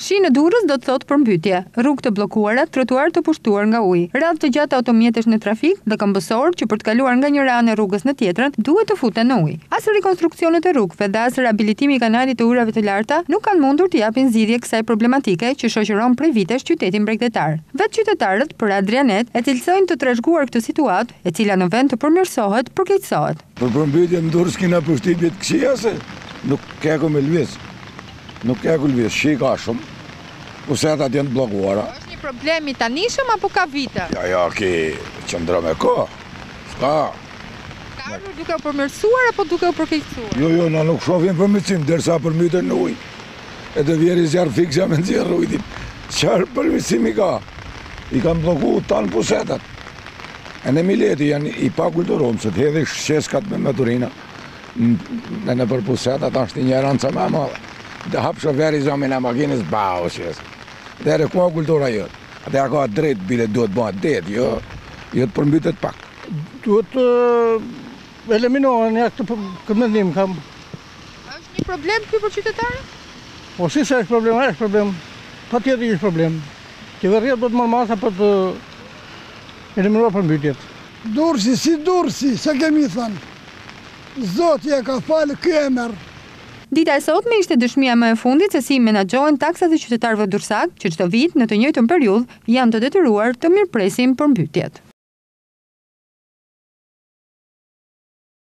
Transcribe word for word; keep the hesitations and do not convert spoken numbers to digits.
Shi në Durrës do të thotë përmbytje, rrugë të bllokuara, trotuar të pushtuar nga ujë, radhë të gjata automjetesh në trafik dhe këmbësor që për të kaluar nga një anë e rrugës në tjetrën duhet të futen në ujë. As rekonstruksionet e rrugëve dhe as riabilitimi i kanalit të ujrave të larta nuk kanë mundur të japin zgjidhje kësaj problematike që shoqëron prej vitesh qytetin bregdetar. Vetë qytetarët për Adrianet e cilësojnë të trashëguar këtë situatë, e cila në vend të përmirësohet, përkeqësohet. Për përmbytje në Durrës kena përshtypje të këqija se nuk ka ku me lëviz. Nuk ka ku lëviz, shi ka shumë. Pusetat janë të bllokuara. Është një problem i tanishëm apo ka vite? Ja, ja, ki qëndra me kohë. S'ka. Ka ardhur duke u përmirësuar apo duke u përkeqësuar? Jo, jo, na nuk shohim përmirësim derisa përmbyten në ujë. E të vjeri zjarë fiksja me nxjerr ujin. Çfarë përmirësimi ka? I kanë bllokuar tan pusetat. E në mileti janë i pakulturuar, se të hedhë sheskat me motorina. Në në për pusetat është një rancë më e madhe. Dhe hap shoferi zomin e makinës bau shes. Dhe re ku kultura jot. Atë ka drejt bile duhet bëhet det, jo jo të përmbytet pak. Duhet të eliminohen ja këtë këmendim kam. Është një problem ky për qytetarët? Po si se është problem, është problem. Patjetër është problem. Qeveria do të marrë masa për të eliminuar përmbytjet. Durrësi si Durrësi, sa kemi thënë. Zoti e ka falë ky emër. Dita e sotme ishte dëshmia më e fundit se si menaxhohen taksat e qytetarëve durrësak, që çdo vit në të njëjtën periudhë janë të detyruar të mirëpresin përmbytjet.